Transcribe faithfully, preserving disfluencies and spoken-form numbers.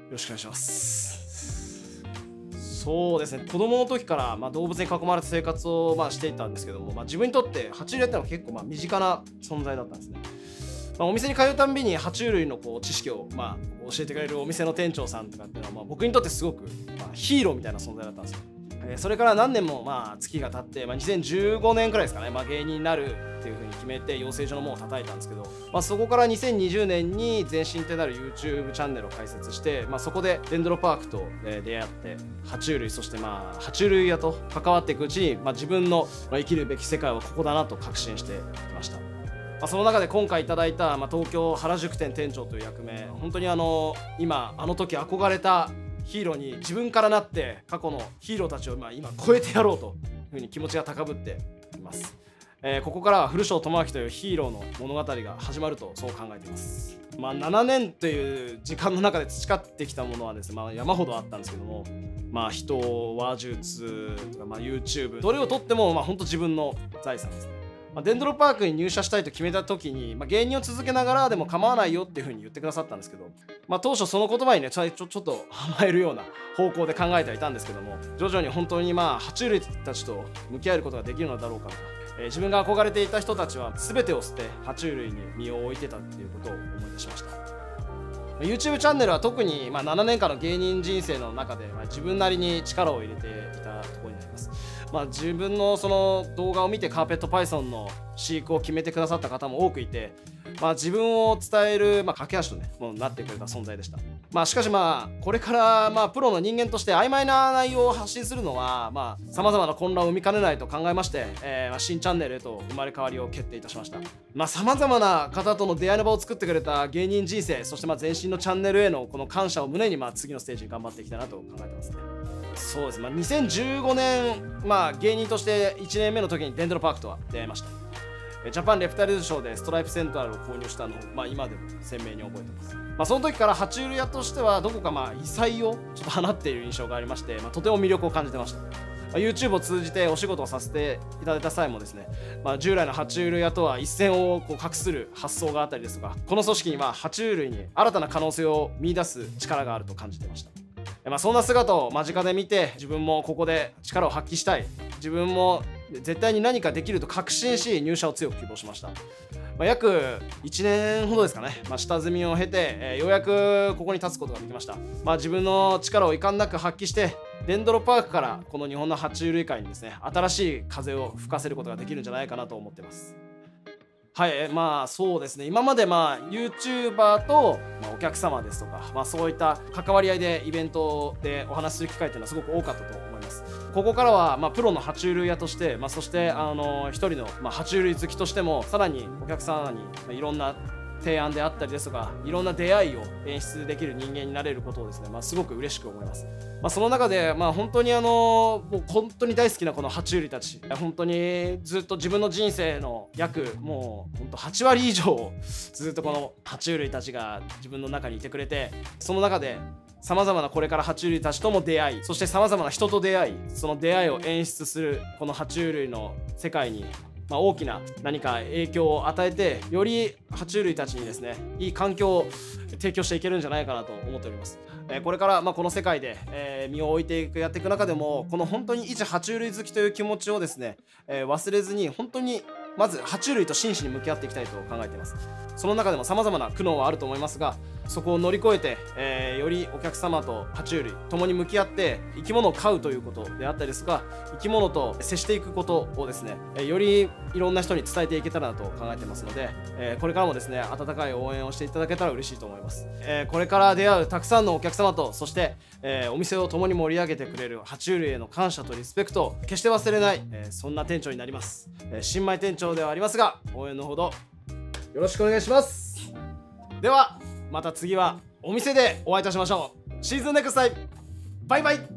ろしくお願いします。そうですね、子供の時から、まあ、動物に囲まれた生活を、まあ、していたんですけども、まあ、自分にとって爬虫類ってのは結構、まあ、身近な存在だったんですね。まあ、お店に通うたんびに爬虫類のこう知識を、まあ、教えてくれるお店の店長さんとかっていうのは、まあ、僕にとってすごく、まあ、ヒーローみたいな存在だったんですよ。えー、それから何年も、まあ、月が経って、まあ、にせんじゅうごねんくらいですかね、まあ、芸人になるっていう風に決めて養成所の門を叩いたんですけど、まあ、そこからにせんにじゅうねんに前身ってなる YouTube チャンネルを開設して、まあ、そこでデンドロパークと、えー、出会って爬虫類、そしてまあ爬虫類屋と関わっていくうちに、まあ、自分の生きるべき世界はここだなと確信してきました。まあ、その中で今回いただいた、まあ、東京原宿店店長という役目、本当にあの今あの時憧れたヒーローに自分からなって過去のヒーローたちをまあ今超えてやろうというふうに気持ちが高ぶっています。えー、ここからは古庄智明というヒーローの物語が始まるとそう考えています。まあ、ななねんという時間の中で培ってきたものはですね、まあ、山ほどあったんですけども、まあ、人、話術とか、まあ、YouTube どれをとってもまあ本当自分の財産ですね。まあ、デンドロパークに入社したいと決めた時に、まあ、芸人を続けながらでも構わないよっていう風に言ってくださったんですけど、まあ、当初その言葉にねちょちょちょっと甘えるような方向で考えてはいたんですけども、徐々に本当にまあ爬虫類たちと向き合えることができるのだろうかとか、えー、自分が憧れていた人たちは全てを捨て爬虫類に身を置いてたっていうことを思い出しました。YouTube チャンネルは特にまあななねんかんの芸人人生の中でまあ自分なりに力を入れていたところになります。まあ、自分のその動画を見てカーペットパイソンの飼育を決めてくださった方も多くいて、まあ、自分を伝える、まあ、架け橋と、ね、もうなってくれた存在でした。まあ、しかしまあこれからまあプロの人間として曖昧な内容を発信するのはさまざまな混乱を生みかねないと考えまして、えー、まあ新チャンネルへと生まれ変わりを決定いたしました。さまざまな方との出会いの場を作ってくれた芸人人生、そしてまあ前身のチャンネルへのこの感謝を胸にまあ次のステージに頑張っていきたいなと考えてますね。そうです、まあ、にせんじゅうごねん、まあ、芸人としていちねんめの時にデンドロパークとは出会いました。ジャパンレプタイルズショーでストライプセントラルを購入したのを、まあ、今でも鮮明に覚えてます。まあ、その時から爬虫類屋としてはどこかまあ異彩をちょっと放っている印象がありまして、まあ、とても魅力を感じてました。まあ、YouTube を通じてお仕事をさせていただいた際もですね、まあ、従来の爬虫類屋とは一線をこう画する発想があったりですとか、この組織には爬虫類に新たな可能性を見出す力があると感じていました。まあそんな姿を間近で見て、自分もここで力を発揮したい、自分も絶対に何かできると確信し入社を強く希望しました。まあ、約いちねんほどですかね、まあ、下積みを経て、えー、ようやくここに立つことができました。まあ、自分の力を遺憾なく発揮してデンドロパークからこの日本の爬虫類界にですね新しい風を吹かせることができるんじゃないかなと思ってます。はい、まあそうですね、今までまあ YouTuber と、まあ、お客様ですとか、まあ、そういった関わり合いでイベントでお話しする機会っていうのはすごく多かったと思います。ここからはまあプロの爬虫類屋として、まあ、そしてあの一人のまあ爬虫類好きとしてもさらにお客様にまあいろんな提案であったりですとかいろんな出会いを演出できる人間になれることをですね、まあ、すごく嬉しく思います。まあ、その中で、まあ、本当にあのもう本当に大好きなこの爬虫類たち、本当にずっと自分の人生の約もう本当はちわり以上ずっとこの爬虫類たちが自分の中にいてくれて、その中でさまざまなこれから爬虫類たちとも出会い、そしてさまざまな人と出会い、その出会いを演出するこの爬虫類の世界にまあ大きな何か影響を与えて、より爬虫類たちにですねいい環境を提供していけるんじゃないかなと思っております。えー、これからまあこの世界で、えー、身を置いていくやっていく中でも、この本当に一爬虫類好きという気持ちをですね、えー、忘れずに本当にまず爬虫類と真摯に向き合っていきたいと考えています。その中でもさまざまな苦悩はあると思いますが、そこを乗り越えて、えー、よりお客様と爬虫類共に向き合って生き物を飼うということであったりですが、生き物と接していくことをですね、えー、よりいろんな人に伝えていけたらなと考えてますので、えー、これからもですね温かい応援をしていただけたら嬉しいと思います。えー、これから出会うたくさんのお客様と、そして、えー、お店を共に盛り上げてくれる爬虫類への感謝とリスペクトを決して忘れない、えー、そんな店長になります。えー、新米店長ではありますが、応援のほどよろしくお願いします。ではまた次はお店でお会いいたしましょう。シーズンネクスタイム、バイバイ。